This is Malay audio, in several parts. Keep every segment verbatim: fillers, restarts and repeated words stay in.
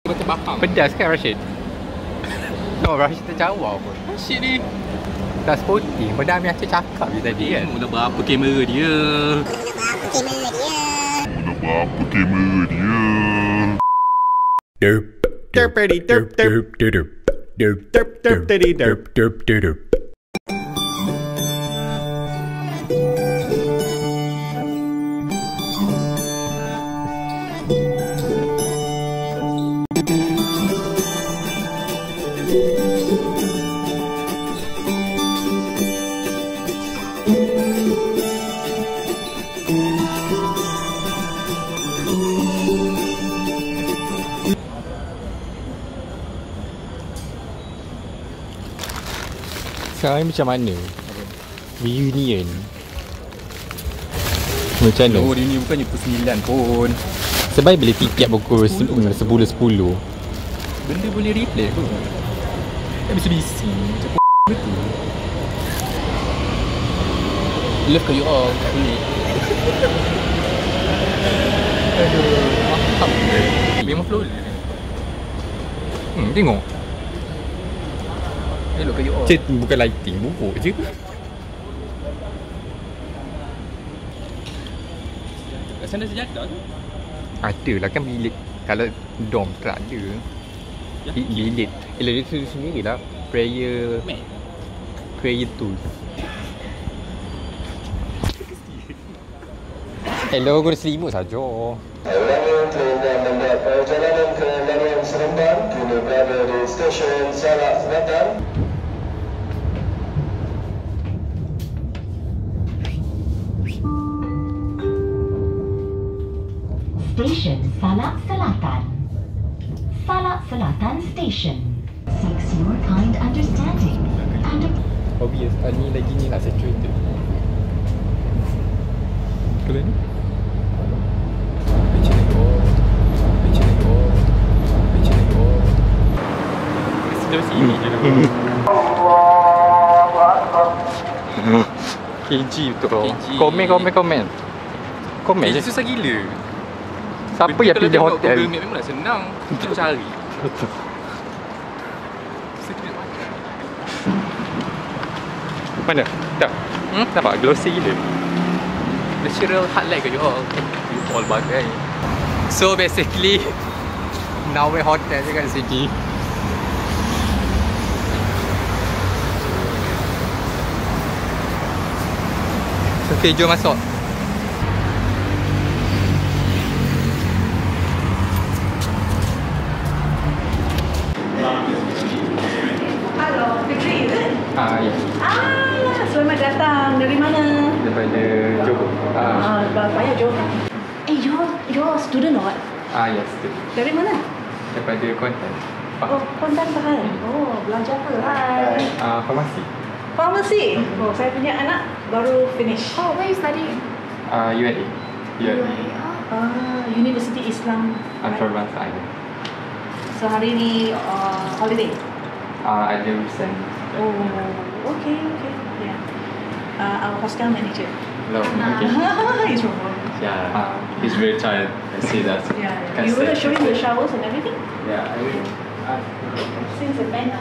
Macam bahang. Pedas kan Rashid? No, Rashid terjawab pun. Rashid ni tak sporting. Pada Amir Asyraf cakap je tadi kan. Mula berapa kamera dia? Mula berapa kamera dia? Derp derp derp derp derp derp derp derp derp derp derp. Sekarang ni macam mana? Reunion macam mana? Oh, reunion bukannya pukul sembilan pun. Sebaik boleh tiket pukul sepuluh sepuluh. Benda boleh replay pun. Tak bisi-bisi macam p*** betul. Love kat you all, tak boleh. Aduh, mahal ke? Memang flawless. Hmm, tengok. Elok kat you all. Cik, bukan lighting, buruk je. Kat sana sejadah tu? Ada lah kan bilik. Kalau dorm tak ada. Ya? Bilik. Elok dia tulis sendiri lah. Prayer Mat. Prayer tools. Hello, guna selimut saja. Ulangan telah membuat perjalanan ke Laluan Seremban kini berada di stesen Salak Selatan. Stesen Salak Selatan. Salak Selatan Station seeks your kind understanding and Obvious, ah, ni lagi ni lah saturated. Kalau ni? Macam ni oh. Macam ni oh. Macam ni oh. Sudah sini je dulu. K G betul. K G. Komen, komen, komen. Komen je. Eh, susah gila. Siapa Betul, yang kalau pilih tengok hotel? Google Map memang dah senang. Kita cari. Betul. Sikit macam. Mana? Tak. Hmm? Nampak glossy gila. Natural highlight kat you all. You all bagai. So basically Nawe hotel je kat sini. Okay, jom masuk. Halo, Fikri, is it? Ah, ya. Ah, selamat datang. Dari mana? Daripada Johor. Ah, Ah, bapaknya Johor. Eh, you're, you're a student or what? ah yes. Tu. Dari mana? Daripada Kuantan. Oh, Kuantan Pahal. Oh, belajar apa? Hai. Ah, farmasi. Pharmacy. Oh, saya punya anak baru finish. Oh, where you studying? Ah, U N A. Ya. Ah, University Islam. Antarabangsa ada. So hari ni uh, holiday. Ah, ada urusan. Oh, okay, okay. Yeah. Uh, our hostel manager. Hello. Okay. He's from home. Yeah, Ah. he's very tired. I see that. Yeah. Can You want to say- show him the showers and everything? Yeah, I will. Uh, Since the band.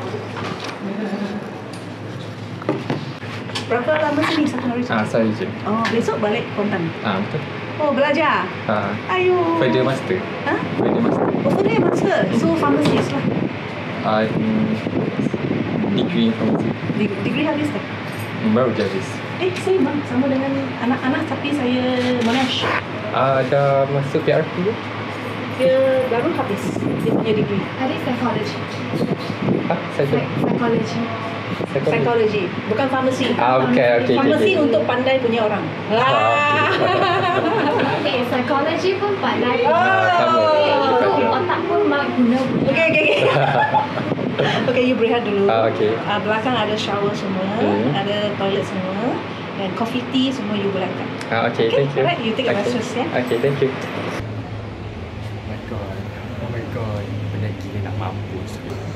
Berapa lama sini satu hari? Ah, saya je. Oh, besok balik Kuantan. Ah, betul. Oh, belajar. Ah, Ayo. further master. Ha? Further master. Oh, further master. So pharmacist lah. Ah, hmm, degree farmasi. Deg- Degree habis tak? Hmm, baru je habis. Eh, sama. Sama dengan anak-anak tapi saya Monash. Ah, dah masuk P R P ke? Dia baru habis. Dia punya degree. I did psychology. Ah, saya tu. Psych- psychology. Psychology. Bukan pharmacy. Ah, okay, okay, Pharmacy okay. untuk pandai punya orang. Ah, Okay, psychology pun pandai. Oh. sama. Itu otak pun mak guna. Okay, okay, okay. Okay, you berehat dulu. Ah, okay. Uh, belakang ada shower semua, Hmm. ada toilet semua, dan coffee tea semua you belakang. Ah, okay, Okay, thank you. alright, you take a okay. rest, ya. Okay, thank you. Oh my god. Oh my god. Benda gila nak mampus.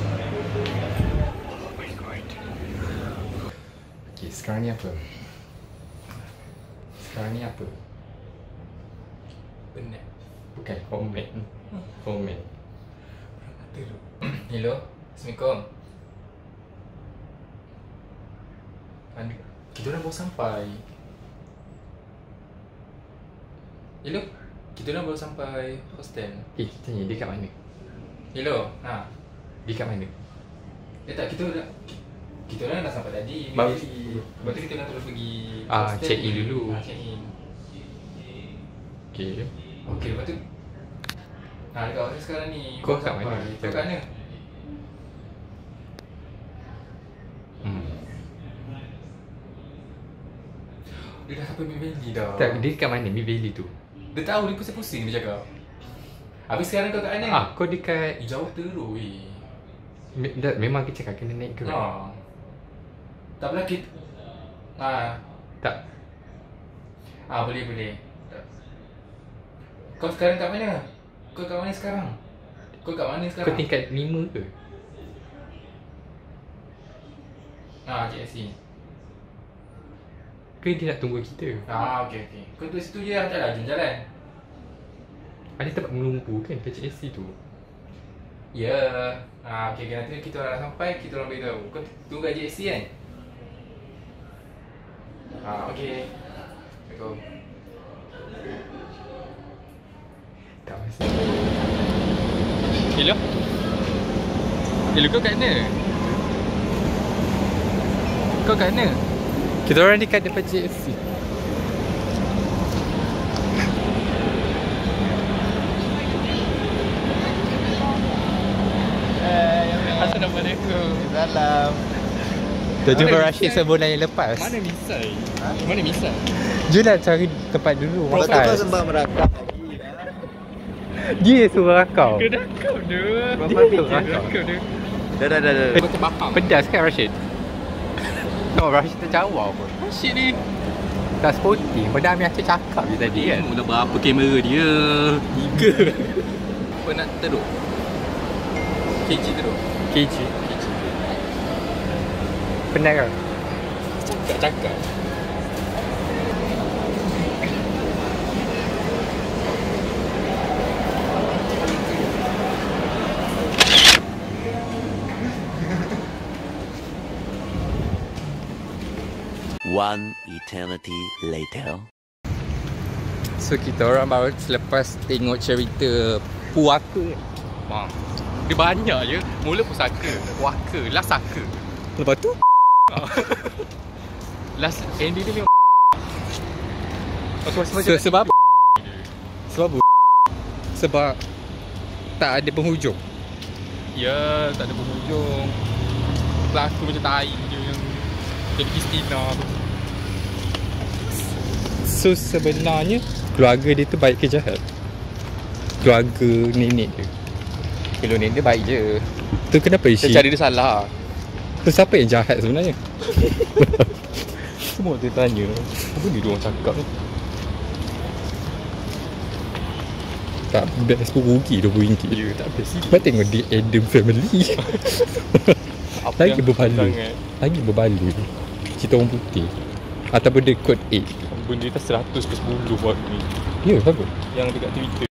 Oh my god. Okay, sekarang ni apa? Sekarang ni apa? Penat. Bukan, format. Format. Hello, Assalamualaikum. Mana? Kita orang baru sampai. Hello, kita orang baru sampai hostel. Eh, tanya dia kat mana? Hello, ha. Dia kat mana? Eh tak, kita dah kita orang dah sampai tadi. Baru- Midvalley. Lepas tu kita nak terus pergi Ah, hostel. check in dulu. Ah, check in. Okay. Okey, lepas tu ha, dekat hotel sekarang ni. Kau baru kat sampai. mana? Kau kat mana? Hmm. Dia dah sampai Midvalley dah. Tak, dia kat mana? Midvalley tu? Dia tahu, dia pusing-pusing dia cakap. Habis sekarang kau kat mana? Ah, kau dekat... Eh, jauh teruk weh. Me- dah, memang kita cakap kena naik Grab. Ha. Tak pernah kita. Ha. Tak. Ah, boleh boleh. Kau sekarang kat mana? Kau kat mana sekarang? Kau kat mana sekarang? Kau tingkat lima ke? Ah, J S C. Ke dia nak tunggu kita? Ah, okey okey. Kau duduk situ je, hantarlah jalan-jalan. Ada tempat menunggu kan P C S C tu? Ya. Ah, okey okey, nanti kita orang dah sampai, kita orang beritahu. Kau tunggu kat J S C kan? Ah, okey. Assalamualaikum. Tak mesti. Hello? Hello, kau kat mana? Kau kat mana? Kita orang dekat depan J S C. Assalamualaikum. Salam. Dah jumpa Rashid sebulan yang lepas. Mana misai? Ha? Mana misai? Jom nak cari tempat dulu Lepas tu makan. kau sembang merakam lagi. Dia suruh rakau. Kau rakam dia. Dia suruh rakau. Dah dah dah dah. Kau terfaham. Pedas kan Rashid? No, Rashid terjawab pun. Rashid ni. Tak sporting. Padahal Amir Asyraf cakap je tadi kan. Mula berapa kamera dia? Tiga. Apa nak teruk? K G teruk. K G. Penat kan? Cakap-cakap. One eternity later. So kita orang baru selepas tengok cerita Puaka. Ha. Dia banyak je. Mula pusaka, puaka, last saka. Lepas tu Last ending dia memang aku rasa macam so, sebab apa? Sebab apa? Sebab tak ada penghujung. ya, tak ada penghujung. Pelakon macam tai je yang jadi Kristina tu. So sebenarnya keluarga dia tu baik ke jahat? Keluarga nenek dia. Kalau nenek dia baik je. Tu kenapa isi? Dia cari dia salah. Tu siapa yang jahat sebenarnya? Semua dia tanya. Apa dia orang cakap ni? Tak best pun rugi dua puluh ringgit. Ya, tak best sih. Kau tengok The Adam Family. Lagi berbaloi. Lagi berbaloi. Cerita orang putih. Ataupun dia code eight. Benda dia seratus ke sepuluh baru ni. Ya, bagus. Yang dekat Twitter.